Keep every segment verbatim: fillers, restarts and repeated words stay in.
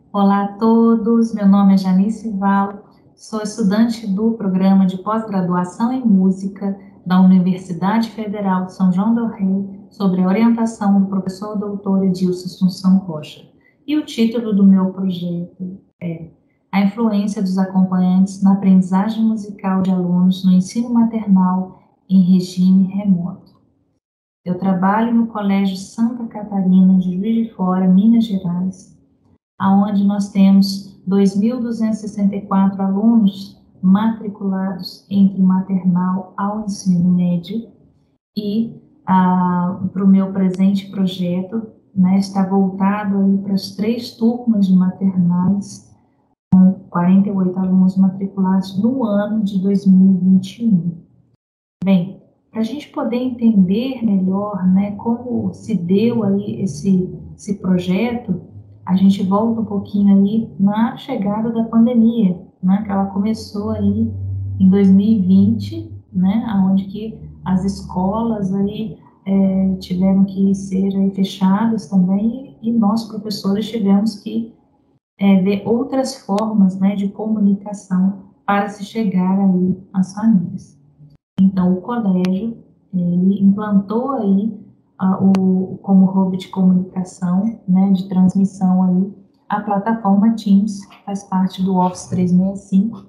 Olá a todos, meu nome é Janice Valo, sou estudante do programa de pós-graduação em música da Universidade Federal de São João del Rei, sob a orientação do professor doutor Edilson Assunção Rocha. E o título do meu projeto é A influência dos acompanhantes na aprendizagem musical de alunos no ensino maternal em regime remoto. Eu trabalho no Colégio Santa Catarina de Juiz de Fora, Minas Gerais, aonde nós temos dois mil duzentos e sessenta e quatro alunos matriculados entre maternal ao ensino médio e ah, para o meu presente projeto, né, está voltado aí para as três turmas de maternais, com quarenta e oito alunos matriculados no ano de dois mil e vinte e um. Bem, para a gente poder entender melhor, né, como se deu aí esse, esse projeto, a gente volta um pouquinho aí na chegada da pandemia, né, que ela começou aí em dois mil e vinte, né, onde que as escolas aí é, tiveram que ser aí fechadas também, e nós, professores, tivemos que é, ver outras formas, né, de comunicação para se chegar aí às famílias. Então, o colégio, ele implantou aí uh, o, como hub de comunicação, né, de transmissão aí, a plataforma Teams, que faz parte do Office trezentos e sessenta e cinco.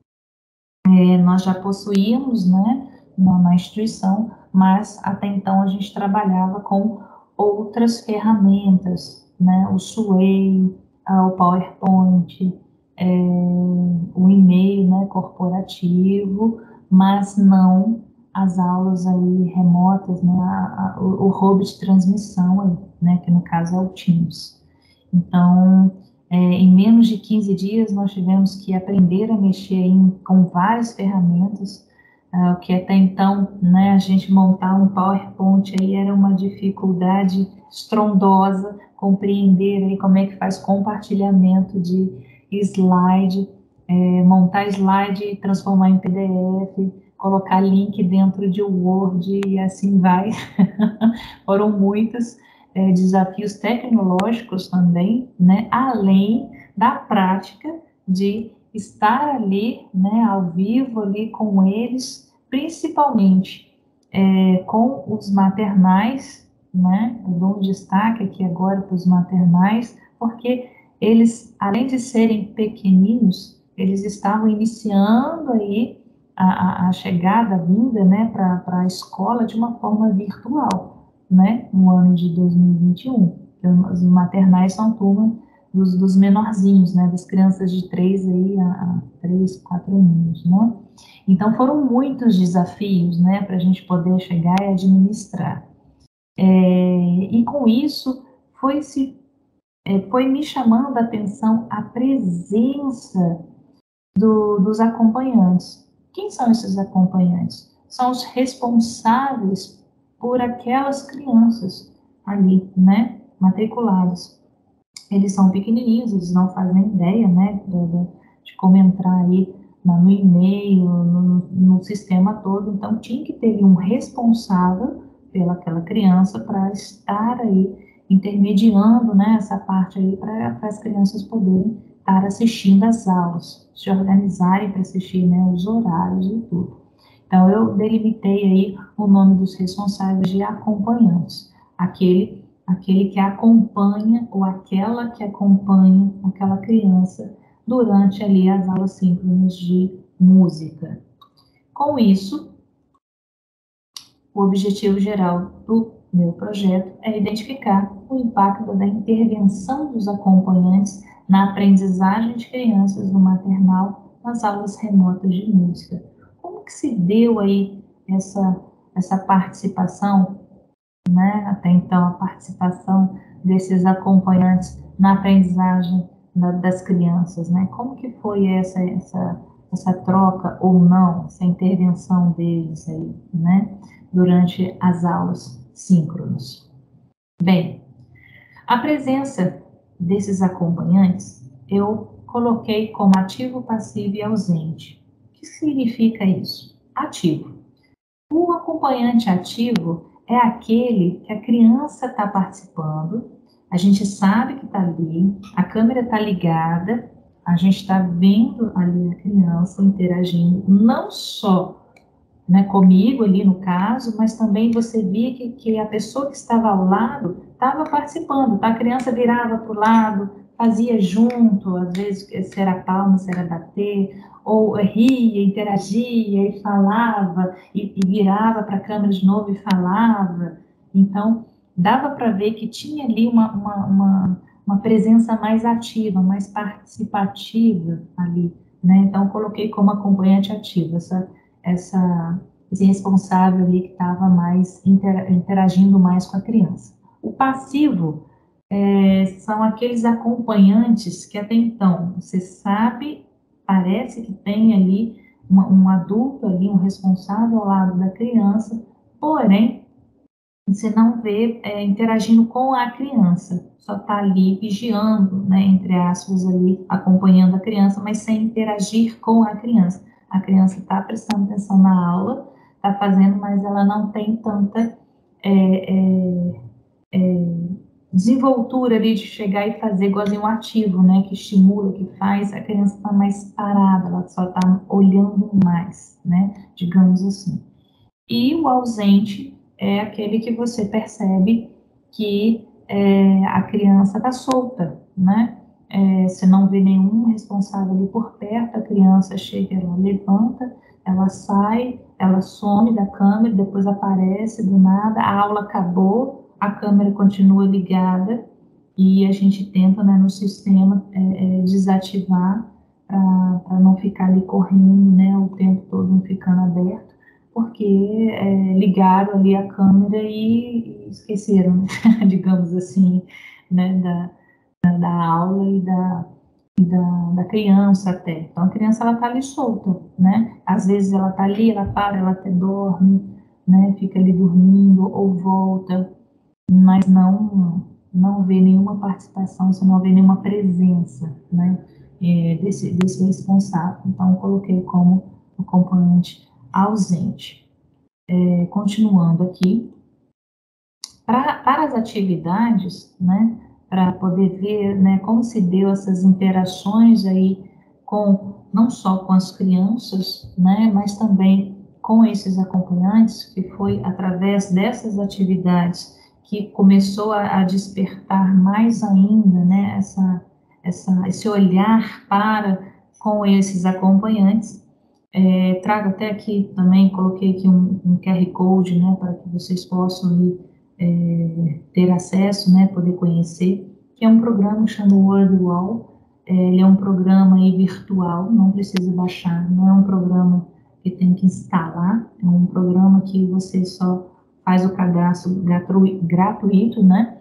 É, nós já possuíamos, né, na, na instituição, mas até então a gente trabalhava com outras ferramentas, né, o Sway, uh, o PowerPoint, é, o e-mail, né, corporativo, mas não as aulas aí remotas, né, a, a, o, o hub de transmissão, aí, né, que no caso é o Teams. Então, é, em menos de quinze dias, nós tivemos que aprender a mexer em, com várias ferramentas, uh, que até então, né, a gente montar um PowerPoint aí era uma dificuldade estrondosa, compreender aí como é que faz compartilhamento de slide, é, montar slide e transformar em P D F, colocar link dentro de Word e assim vai. Foram muitos é, desafios tecnológicos também, né, além da prática de estar ali, né, ao vivo ali com eles, principalmente é, com os maternais, né, eu dou um destaque aqui agora para os maternais, porque eles, além de serem pequeninos, eles estavam iniciando aí a, a, a chegada, a vinda, né, para a escola de uma forma virtual, né, no ano de dois mil e vinte e um. Os maternais são turma dos, dos menorzinhos, né, das crianças de três aí a, a três, quatro anos, né. Então foram muitos desafios, né, para a gente poder chegar e administrar. É, e com isso foi se é, foi me chamando a atenção a presença do, dos acompanhantes. Quem são esses acompanhantes? São os responsáveis por aquelas crianças ali, né, matriculadas. Eles são pequenininhos, eles não fazem ideia, né, de, de como entrar aí no e-mail, no, no sistema todo. Então, tinha que ter um responsável pelaquela criança para estar aí intermediando, né, essa parte aí para as crianças poderem estar assistindo às aulas, se organizarem para assistir, né, os horários e tudo. Então, eu delimitei aí o nome dos responsáveis de acompanhantes, aquele, aquele que acompanha ou aquela que acompanha aquela criança durante ali as aulas síncronas de música. Com isso, o objetivo geral do meu projeto é identificar o impacto da intervenção dos acompanhantes na aprendizagem de crianças no maternal nas aulas remotas de música. Como que se deu aí essa, essa participação, né? Até então, a participação desses acompanhantes na aprendizagem da, das crianças, né? Como que foi essa, essa, essa troca ou não, essa intervenção deles aí, né? Durante as aulas síncronas. Bem, a presença desses acompanhantes eu coloquei como ativo, passivo e ausente. O que significa isso? Ativo. O acompanhante ativo é aquele que a criança está participando, A gente sabe que está ali, a câmera está ligada, a gente está vendo ali a criança interagindo, não só, né, comigo ali no caso, mas também você via que, que a pessoa que estava ao lado estava participando, tá? A criança virava para o lado, fazia junto, às vezes se era palma, se era bater, ou ria, interagia e falava, e, e virava para a câmera de novo e falava. Então, dava para ver que tinha ali uma, uma, uma, uma presença mais ativa, mais participativa ali, né? Então, coloquei como acompanhante ativa essa, essa, esse responsável ali que estava mais inter, interagindo mais com a criança. O passivo é, são aqueles acompanhantes que até então você sabe, parece que tem ali uma, um adulto ali, um responsável ao lado da criança, porém você não vê é, interagindo com a criança, só está ali vigiando, né, entre aspas, ali, acompanhando a criança, mas sem interagir com a criança. A criança está prestando atenção na aula, está fazendo, mas ela não tem tanta é, é, é, desenvoltura ali de chegar e fazer igualzinho um ativo, né, que estimula, que faz, a criança está mais parada, ela só está olhando mais, né, digamos assim. E o ausente é aquele que você percebe que é, a criança está solta, né? É, você não vê nenhum responsável ali por perto, a criança chega, ela levanta, ela sai, ela some da câmera, depois aparece do nada, a aula acabou, a câmera continua ligada e a gente tenta, né, no sistema, é, é, desativar para não ficar ali correndo, né, o tempo todo não ficando aberto, porque é, ligaram ali a câmera e, e esqueceram, digamos assim, né, da, da, da aula e da, e da, da criança até. Então, a criança, ela está ali solta, né? Às vezes ela está ali, ela para, ela até dorme, né? Fica ali dormindo ou volta, mas não, não vê nenhuma participação, você não vê nenhuma presença, né? É, desse, desse responsável. Então, eu coloquei como acompanhante ausente. É, continuando aqui, pra, para as atividades, né, para poder ver, né, como se deu essas interações aí com, não só com as crianças, né, mas também com esses acompanhantes, que foi através dessas atividades que começou a, a despertar mais ainda, né, essa, essa, esse olhar para com esses acompanhantes. É, trago até aqui também, coloquei aqui um, um Q R Code, né, para que vocês possam ir, é, ter acesso, né, poder conhecer, que é um programa que chama WordWall. É, ele é um programa aí virtual, não precisa baixar, não é um programa que tem que instalar, é um programa que você só faz o cadastro gratuito, né,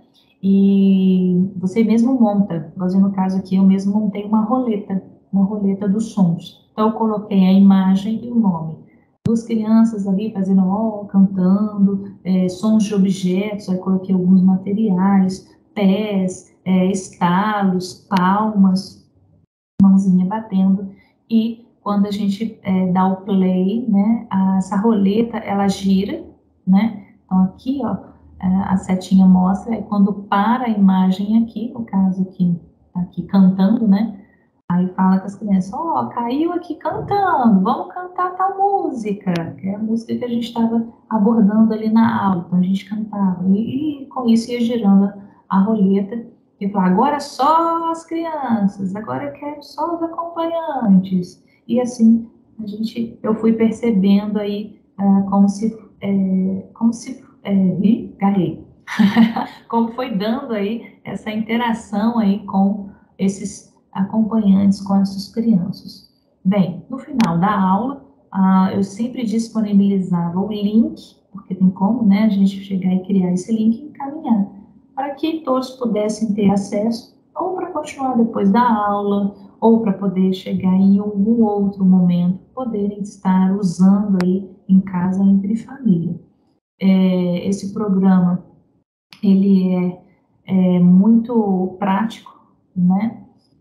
e você mesmo monta, no caso aqui eu mesmo montei uma roleta, uma roleta dos sons. Então, eu coloquei a imagem e o nome. Duas crianças ali fazendo ó, cantando, é, sons de objetos, aí coloquei alguns materiais, pés, é, estalos, palmas, mãozinha batendo. E quando a gente é, dá o play, né, a, essa roleta, ela gira, né? Então, aqui, ó, a setinha mostra, e quando para a imagem aqui, no caso aqui, aqui cantando, né? Aí fala com as crianças, ó, oh, caiu aqui cantando, vamos cantar tal música, que é a música que a gente estava abordando ali na aula, então a gente cantava, e, e com isso ia girando a roleta, e fala, agora só as crianças, agora eu quero só os acompanhantes, e assim, a gente, eu fui percebendo aí, uh, como se, é, como se, é, ih, garrei, como foi dando aí essa interação aí com esses acompanhantes com essas crianças. Bem, no final da aula, ah, eu sempre disponibilizava o link, porque tem como, né, a gente chegar e criar esse link e encaminhar, para que todos pudessem ter acesso, ou para continuar depois da aula, ou para poder chegar em algum outro momento, poderem estar usando aí em casa entre família. É, esse programa, ele é, é muito prático, né?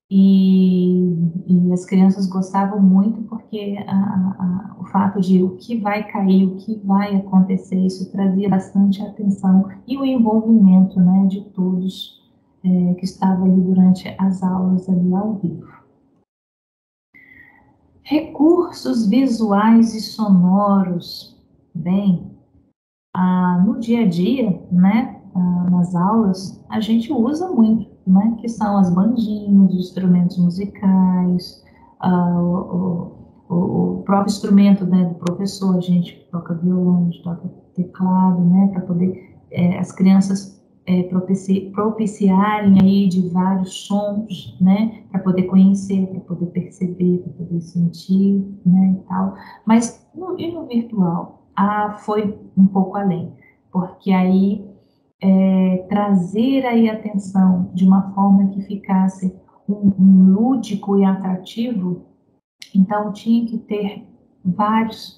E, e as crianças gostavam muito porque a, a, o fato de o que vai cair, o que vai acontecer, isso trazia bastante atenção e o envolvimento, né, de todos é, que estava ali durante as aulas ali ao vivo. Recursos visuais e sonoros. Bem, ah, no dia a dia, né, ah, nas aulas, a gente usa muito, né, que são as bandinhas, os instrumentos musicais, ah, o, o, o próprio instrumento, né, do professor, a gente toca violão, a gente toca teclado, né, para poder é, as crianças é, propici, propiciarem aí de vários sons, né, para poder conhecer, para poder perceber, para poder sentir, né, e tal. Mas no, e no virtual? Ah, foi um pouco além, porque aí é, trazer aí a atenção de uma forma que ficasse um, um lúdico e atrativo, então tinha que ter vários,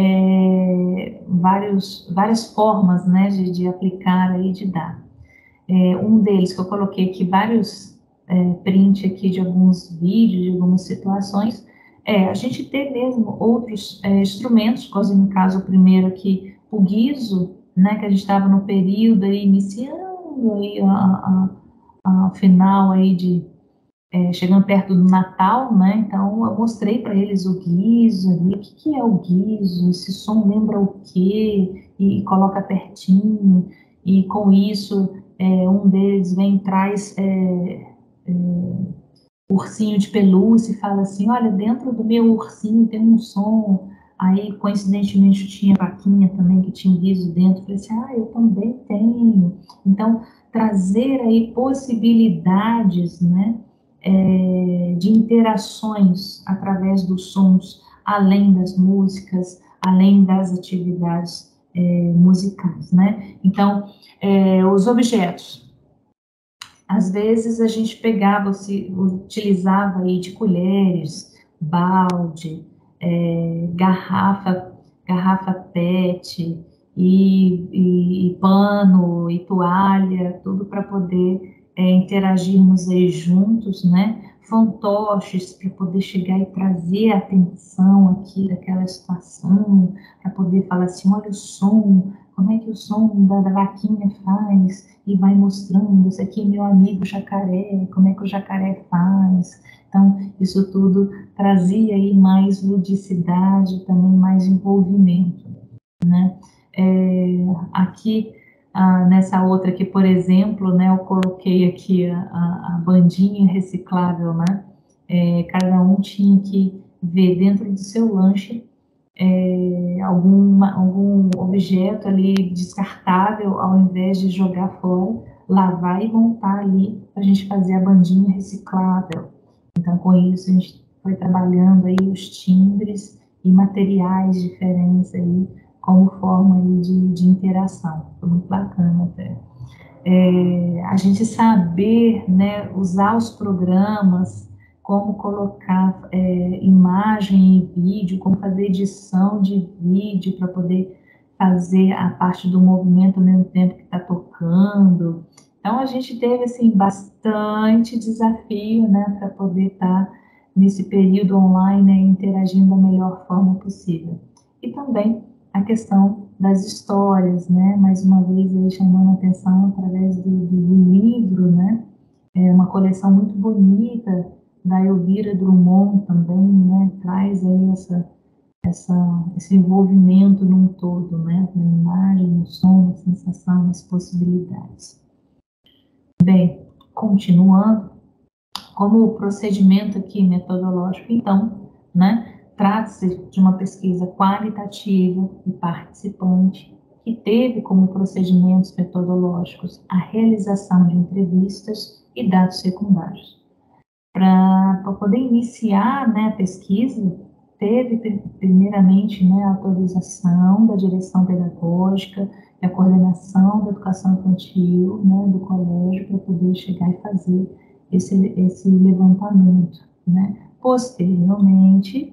é, vários, várias formas, né, de, de aplicar e de dar. É, um deles que eu coloquei aqui vários é, print aqui de alguns vídeos, de algumas situações, é a gente ter mesmo outros é, instrumentos, quase no caso o primeiro aqui, o guizo, né, que a gente estava no período aí, iniciando aí a, a, a final aí de é, chegando perto do Natal, né? Então eu mostrei para eles o guizo ali, o que, que é o guizo, esse som lembra o quê? E, e coloca pertinho, e com isso é, um deles vem e traz é, é, ursinho de pelúcia e fala assim, olha, dentro do meu ursinho tem um som. Aí, coincidentemente, tinha vaquinha também que tinha guizo dentro. Eu falei assim, ah, eu também tenho. Então, trazer aí possibilidades, né? É, de interações através dos sons, além das músicas, além das atividades é, musicais, né? Então, é, os objetos. Às vezes a gente pegava, se utilizava aí de colheres, balde, é, garrafa, garrafa PET e, e, e pano e toalha, tudo para poder é, interagirmos aí juntos, né? Fantoches para poder chegar e trazer a atenção aqui daquela situação, para poder falar assim, olha o som, como é que o som da, da vaquinha faz, e vai mostrando, isso aqui é meu amigo jacaré, como é que o jacaré faz. Então, isso tudo trazia aí mais ludicidade, também mais envolvimento, né? É, aqui, ah, nessa outra aqui, por exemplo, né, eu coloquei aqui a, a, a bandinha reciclável, né? É, cada um tinha que ver dentro do seu lanche é, alguma, algum objeto ali descartável, ao invés de jogar fora, lavar e montar ali para a gente fazer a bandinha reciclável. Então, com isso, a gente foi trabalhando aí os timbres e materiais diferentes aí como forma aí de, de interação. Foi muito bacana até. É, a gente saber, né, usar os programas, como colocar é, imagem e vídeo, como fazer edição de vídeo para poder fazer a parte do movimento ao mesmo tempo que está tocando. Então a gente teve assim bastante desafio, né, para poder estar tá nesse período online, né, interagindo da melhor forma possível. E também a questão das histórias, né? Mais uma vez aí chamando a atenção através do, do, do livro, né? É uma coleção muito bonita da Elvira Drummond também, né? Traz aí essa, essa, esse envolvimento num todo, né? Na imagem, no som, na sensação, nas possibilidades. Bem, continuando, como procedimento aqui metodológico, então, né? Trata-se de uma pesquisa qualitativa e participante, que teve como procedimentos metodológicos a realização de entrevistas e dados secundários. Para poder iniciar, né, a pesquisa, teve primeiramente, né, a autorização da direção pedagógica e a coordenação da educação infantil, né, do colégio, para poder chegar e fazer esse, esse levantamento, né. Posteriormente,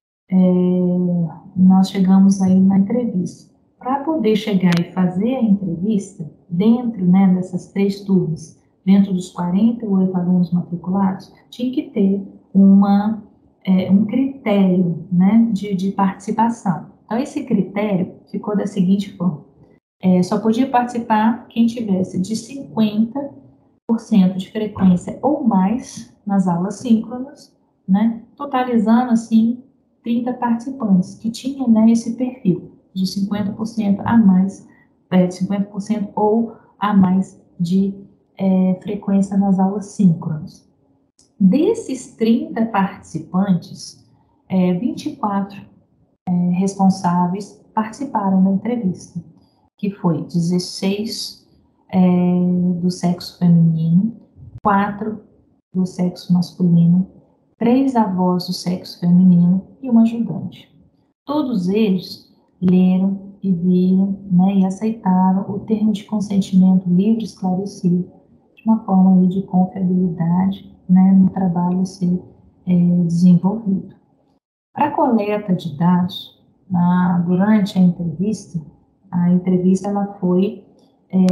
é, nós chegamos aí na entrevista. Para poder chegar e fazer a entrevista, dentro, né, dessas três turmas, dentro dos quarenta e oito alunos matriculados, tinha que ter uma, é, um critério, né, de, de participação. Então, esse critério ficou da seguinte forma: é, só podia participar quem tivesse de cinquenta por cento de frequência ou mais nas aulas síncronas, né, totalizando, assim, trinta participantes que tinham, né, esse perfil de cinquenta por cento a mais, é, cinquenta por cento ou a mais de é, frequência nas aulas síncronas. Desses trinta participantes, é, vinte e quatro é, responsáveis participaram da entrevista, que foi dezesseis é, do sexo feminino, quatro do sexo masculino, três avós do sexo feminino e uma ajudante. Todos eles leram e viram, né, e aceitaram o termo de consentimento livre e esclarecido, de uma forma aí de confiabilidade, né, no trabalho a ser é, desenvolvido. Para a coleta de dados, na, durante a entrevista, a entrevista ela foi é,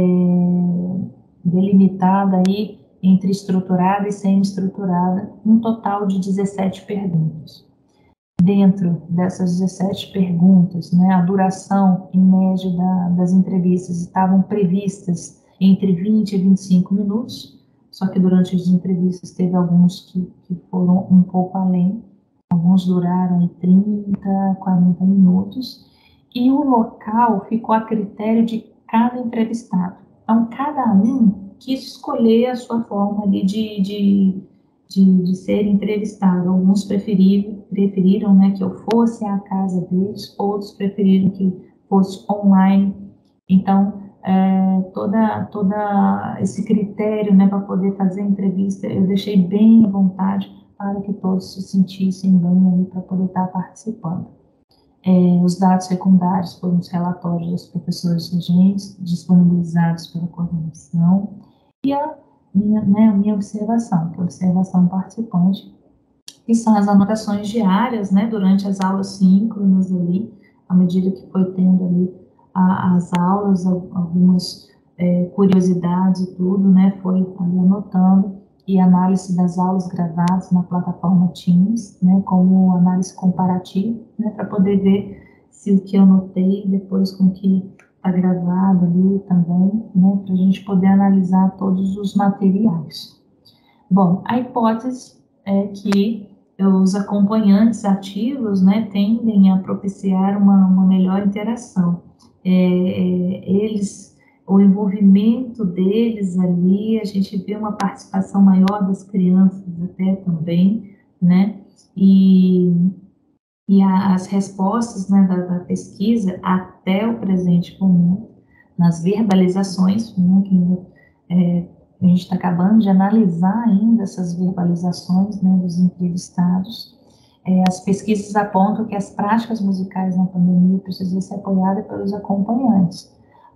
delimitada aí entre estruturada e semi-estruturada, um total de dezessete perguntas. Dentro dessas dezessete perguntas, né, a duração em média da, das entrevistas estavam previstas entre vinte e vinte e cinco minutos, só que durante as entrevistas teve alguns que, que foram um pouco além, alguns duraram trinta, quarenta minutos, e o local ficou a critério de cada entrevistado. Então, cada um quis escolher a sua forma ali de, de, de, de ser entrevistado. Alguns preferiram, preferiram né, que eu fosse à casa deles, outros preferiram que fosse online. Então, é, toda, toda esse critério, né, para poder fazer a entrevista, eu deixei bem à vontade para que todos se sentissem bem ali para poder estar participando. É, os dados secundários foram os relatórios dos professores regentes, disponibilizados pela coordenação, e a minha, né, a minha observação, que é a observação participante, que são as anotações diárias, né, durante as aulas síncronas ali, à medida que foi tendo ali a, as aulas, algumas é, curiosidades e tudo, né, foi ali anotando, e análise das aulas gravadas na plataforma Teams, né, como análise comparativa, né, para poder ver se o que eu notei depois com o que está gravado ali também, né, para a gente poder analisar todos os materiais. Bom, a hipótese é que os acompanhantes ativos, né, tendem a propiciar uma, uma melhor interação. É, eles, o envolvimento deles ali, a gente vê uma participação maior das crianças até também, né, e, e a, as respostas, né, da, da pesquisa até o presente comum, nas verbalizações, né, que é, a gente está acabando de analisar ainda essas verbalizações, né, dos entrevistados. É, as pesquisas apontam que as práticas musicais na pandemia precisam ser apoiadas pelos acompanhantes,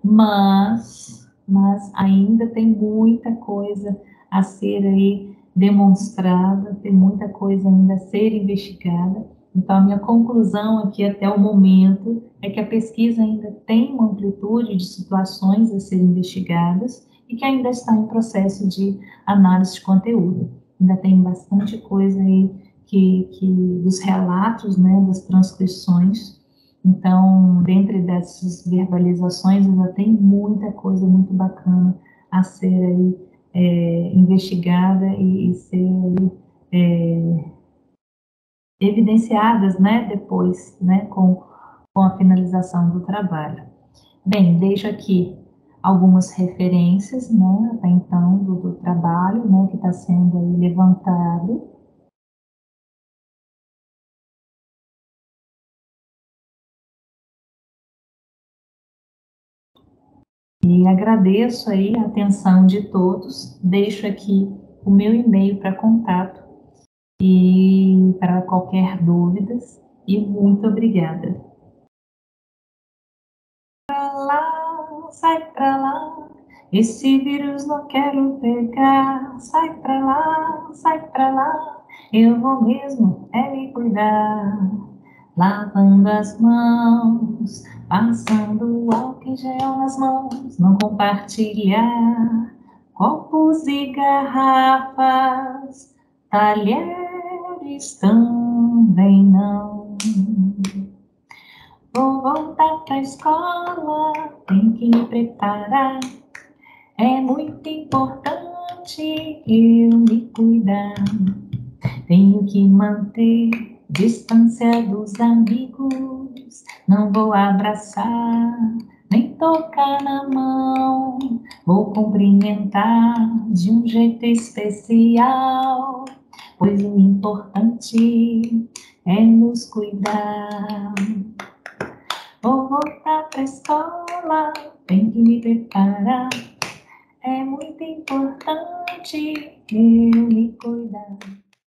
mas, mas ainda tem muita coisa a ser aí demonstrada, tem muita coisa ainda a ser investigada. Então, a minha conclusão aqui até o momento é que a pesquisa ainda tem uma amplitude de situações a serem investigadas e que ainda está em processo de análise de conteúdo. Ainda tem bastante coisa aí que, que dos relatos, né, das transcrições. Então, dentre dessas verbalizações, ainda tem muita coisa muito bacana a ser aí é, investigada e, e ser aí, é, evidenciadas, né, depois, né, com, com a finalização do trabalho. Bem, deixo aqui algumas referências, né, até então, do, do trabalho, né, que está sendo aí levantado. E agradeço aí a atenção de todos, deixo aqui o meu e-mail para contato e para qualquer dúvidas, e muito obrigada. Pra lá, sai pra lá, esse vírus não quero pegar, sai pra lá, sai pra lá, eu vou mesmo é me cuidar, lavando as mãos, passando álcool em gel nas mãos, não compartilhar copos e garrafas, talheres também não. Vou voltar pra escola, tem que me preparar. É muito importante importante eu me cuidar. Tenho que manter distância dos amigos, não vou abraçar, nem tocar na mão, vou cumprimentar de um jeito especial, pois o importante é nos cuidar. Vou voltar pra escola, tenho que me preparar, é muito importante eu me cuidar.